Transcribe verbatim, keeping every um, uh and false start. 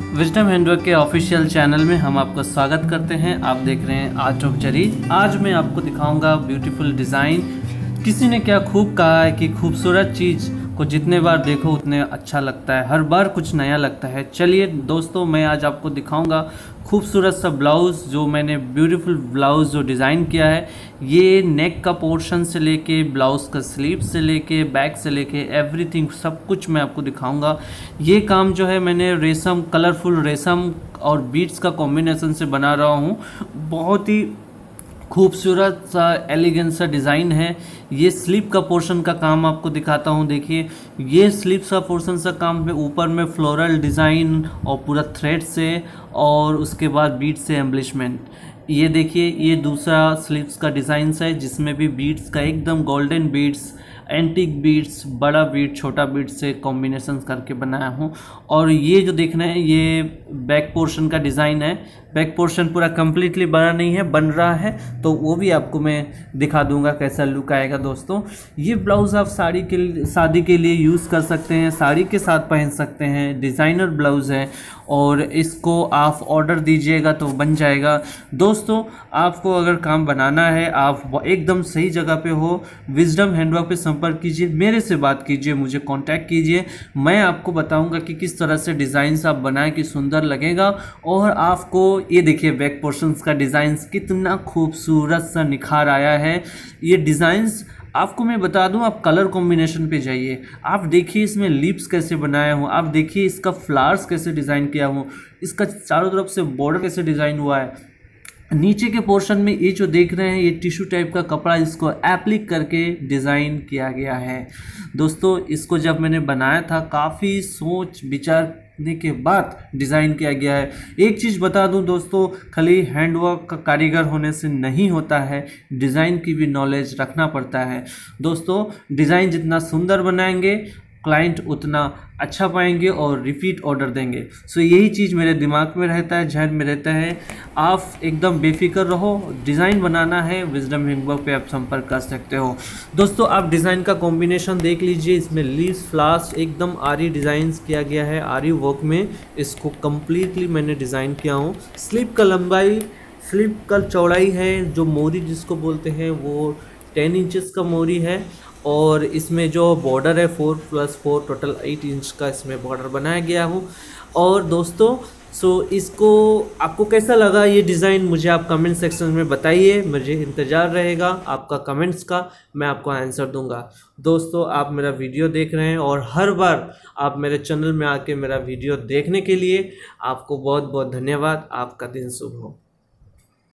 Wisdom handwork के official channel में हम आपका स्वागत करते हैं। आप देख रहे हैं आर्ट ऑफ जरी। आज मैं आपको दिखाऊंगा ब्यूटीफुल डिज़ाइन। किसी ने क्या खूब कहा है कि खूबसूरत चीज़ को जितने बार देखो उतने अच्छा लगता है, हर बार कुछ नया लगता है। चलिए दोस्तों, मैं आज आपको दिखाऊंगा खूबसूरत सा ब्लाउज़, जो मैंने ब्यूटीफुल ब्लाउज़ जो डिज़ाइन किया है। ये नेक का पोर्शन से लेके ब्लाउज़ का स्लीव से लेके बैक से लेके एवरीथिंग सब कुछ मैं आपको दिखाऊंगा। ये काम जो है मैंने रेशम, कलरफुल रेशम और बीड्स का कॉम्बिनेशन से बना रहा हूँ। बहुत ही खूबसूरत सा एलिगेंट सा डिज़ाइन है। ये स्लीव का पोर्शन का काम आपको दिखाता हूँ। देखिए, ये स्लीव का पोर्शन सा काम है। ऊपर में फ्लोरल डिज़ाइन और पूरा थ्रेड से, और उसके बाद बीड्स से एम्बलिशमेंट। ये देखिए, ये दूसरा स्लीव्स का डिज़ाइन है जिसमें भी बीड्स का एकदम गोल्डन बीड्स, एंटीक बीड्स, बड़ा बीड, छोटा बीड से कॉम्बिनेशन करके बनाया हूँ। और ये जो देख रहे हैं ये बैक पोर्शन का डिज़ाइन है। बैक पोर्शन पूरा कंप्लीटली बना नहीं है, बन रहा है, तो वो भी आपको मैं दिखा दूंगा कैसा लुक आएगा। दोस्तों, ये ब्लाउज़ आप साड़ी के शादी के लिए यूज़ कर सकते हैं, साड़ी के साथ पहन सकते हैं। डिज़ाइनर ब्लाउज़ है और इसको आप ऑर्डर दीजिएगा तो बन जाएगा। दोस्तों, आपको अगर काम बनाना है, आप एकदम सही जगह पे हो। विजडम हैंडवर्क पे संपर्क कीजिए, मेरे से बात कीजिए, मुझे कांटेक्ट कीजिए। मैं आपको बताऊंगा कि किस तरह से डिज़ाइंस आप बनाएं कि सुंदर लगेगा। और आपको ये देखिए, बैक पोर्शंस का डिज़ाइंस कितना खूबसूरत सा निखार आया है। ये डिज़ाइंस आपको मैं बता दूं, आप कलर कॉम्बिनेशन पे जाइए, आप देखिए इसमें लिप्स कैसे बनाया हूँ, आप देखिए इसका फ्लावर्स कैसे डिज़ाइन किया हूँ, इसका चारों तरफ से बॉर्डर कैसे डिज़ाइन हुआ है। नीचे के पोर्शन में ये जो देख रहे हैं, ये टिश्यू टाइप का कपड़ा, इसको एप्लिक करके डिज़ाइन किया गया है। दोस्तों, इसको जब मैंने बनाया था काफ़ी सोच विचार के बाद डिज़ाइन किया गया है। एक चीज़ बता दूं दोस्तों, खाली हैंडवर्क का कारीगर होने से नहीं होता है, डिज़ाइन की भी नॉलेज रखना पड़ता है। दोस्तों, डिज़ाइन जितना सुंदर बनाएंगे, क्लाइंट उतना अच्छा पाएंगे और रिपीट ऑर्डर देंगे। सो यही चीज़ मेरे दिमाग में रहता है, जहन में रहता है। आप एकदम बेफिक्र रहो, डिज़ाइन बनाना है, विजडम हैंडवर्क पे आप संपर्क कर सकते हो। दोस्तों, आप डिज़ाइन का कॉम्बिनेशन देख लीजिए। इसमें लीव्स, फ्लावर्स, एकदम आरी डिज़ाइन किया गया है। आरी वर्क में इसको कम्प्लीटली मैंने डिज़ाइन किया हूँ। स्लीव का लंबाई, स्लीव का चौड़ाई है, जो मोरी जिसको बोलते हैं, वो टेन इंचज़ का मोरी है। और इसमें जो बॉर्डर है four plus four total eight inch का इसमें बॉर्डर बनाया गया हूँ। और दोस्तों, सो इसको आपको कैसा लगा ये डिज़ाइन, मुझे आप कमेंट सेक्शन में बताइए। मुझे इंतज़ार रहेगा आपका कमेंट्स का, मैं आपको आंसर दूंगा। दोस्तों, आप मेरा वीडियो देख रहे हैं और हर बार आप मेरे चैनल में आके मेरा वीडियो देखने के लिए आपको बहुत बहुत धन्यवाद। आपका दिन शुभ हो।